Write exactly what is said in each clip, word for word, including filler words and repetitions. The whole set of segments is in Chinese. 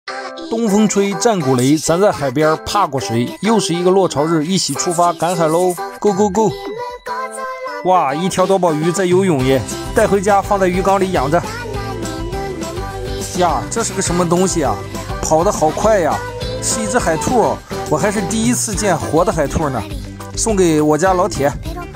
东风吹，战鼓擂，咱在海边怕过谁？又是一个落潮日，一起出发赶海喽 ！Go go go！ 哇，一条多宝鱼在游泳耶，带回家放在鱼缸里养着。呀，这是个什么东西啊？跑得好快呀！是一只海兔哦，我还是第一次见活的海兔呢。送给我家老铁。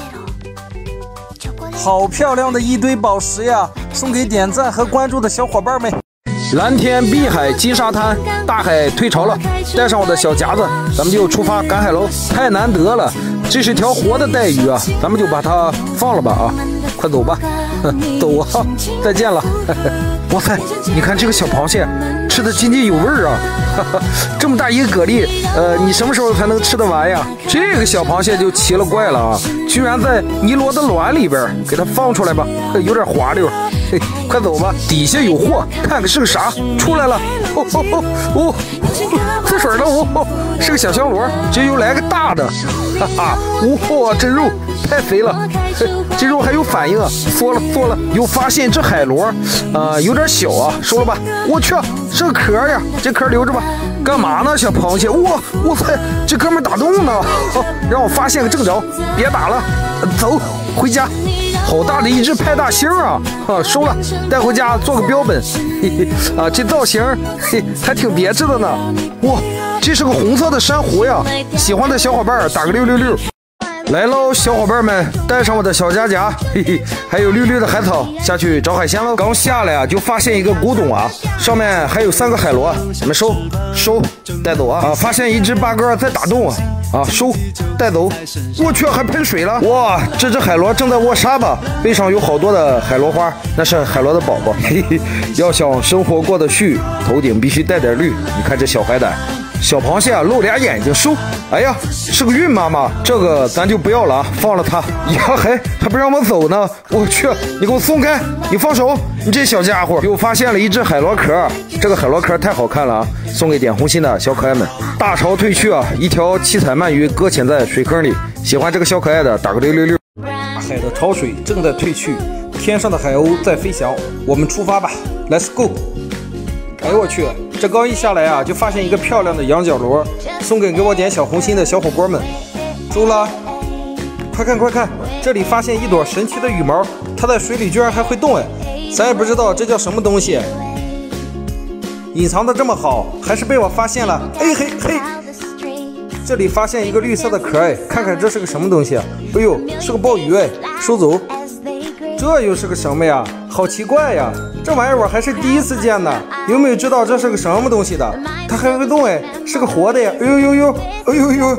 好漂亮的一堆宝石呀！送给点赞和关注的小伙伴们。蓝天碧海金沙滩，大海退潮了，带上我的小夹子，咱们就出发赶海喽！太难得了，这是条活的带鱼啊，咱们就把它放了吧啊！快走吧，走啊！再见了！哇塞，你看这个小螃蟹吃的津津有味啊！这么大一个蛤蜊，呃，你什么时候才能吃得完呀？这个小螃蟹就奇了怪了啊，居然在尼罗的卵里边，给它放出来吧，有点滑溜。嘿，快走吧，底下有货，看看是个啥，出来了！哦哦哦哦，滋水了！哦，是个小香螺，这又来个大的，哈哈！哇，这肉太肥了，这肉还有反应啊！缩了缩了，又发现这海螺，呃，有点小啊，收了吧。我去，是个壳呀，这壳留着吧。干嘛呢，小螃蟹？哇，哇塞，这哥们打洞呢！哦，让我发现个正着，别打了，走回家。好大的一只派大星啊！啊，收了，带回家做个标本。嘿嘿，啊，这造型嘿还挺别致的呢。哇，这是个红色的珊瑚呀！喜欢的小伙伴打个六六六。来喽，小伙伴们，带上我的小夹夹，嘿嘿，还有绿绿的海草，下去找海鲜喽。刚下来啊，就发现一个古董啊，上面还有三个海螺，咱们收收带走啊！啊，发现一只八哥在打洞啊！啊，收带走！我去，还喷水了！哇，这只海螺正在卧沙吧，背上有好多的海螺花，那是海螺的宝宝。嘿嘿，要想生活过得去，头顶必须带点绿。你看这小海胆。小螃蟹啊，露俩眼睛收。哎呀，是个孕妈妈，这个咱就不要了啊，放了它。呀嘿，还不让我走呢！我去，你给我松开！你放手！你这小家伙！又发现了一只海螺壳，这个海螺壳太好看了啊，送给点红心的小可爱们。大潮退去啊，一条七彩鳗鱼搁浅在水坑里，喜欢这个小可爱的打个六六六。大海的潮水正在退去，天上的海鸥在飞翔，我们出发吧 ，Let's go！ 哎呦我去！这刚一下来啊，就发现一个漂亮的羊角螺，送给给我点小红心的小伙伴们。收了，快看快看，这里发现一朵神奇的羽毛，它在水里居然还会动哎，咱也不知道这叫什么东西，隐藏的这么好，还是被我发现了。哎嘿嘿，这里发现一个绿色的壳哎，看看这是个什么东西啊？哎呦，是个鲍鱼哎，收走。这又是个什么呀？好奇怪呀！这玩意儿我还是第一次见呢。有没有知道这是个什么东西的？它还会动哎，是个活的呀！哎呦呦呦，哎呦呦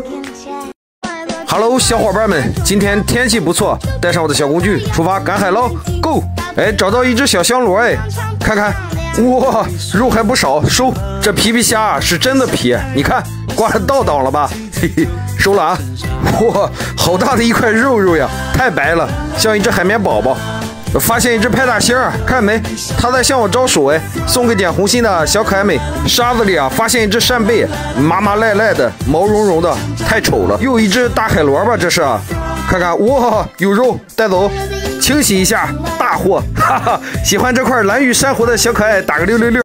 ！Hello， 小伙伴们，今天天气不错，带上我的小工具出发赶海喽 ！Go！ 哎，找到一只小香螺哎，看看，哇，肉还不少，收。这皮皮虾是真的皮，你看挂上倒档了吧？嘿嘿，收了啊！哇，好大的一块肉肉呀，太白了，像一只海绵宝宝。发现一只派大星，看没？它在向我招手哎，送给点红心的小可爱们。沙子里啊，发现一只扇贝，麻麻赖赖的，毛茸茸的，太丑了。又一只大海螺吧，这是啊，看看，哇，有肉，带走，清洗一下，大货，哈哈！喜欢这块蓝玉珊瑚的小可爱，打个六六六。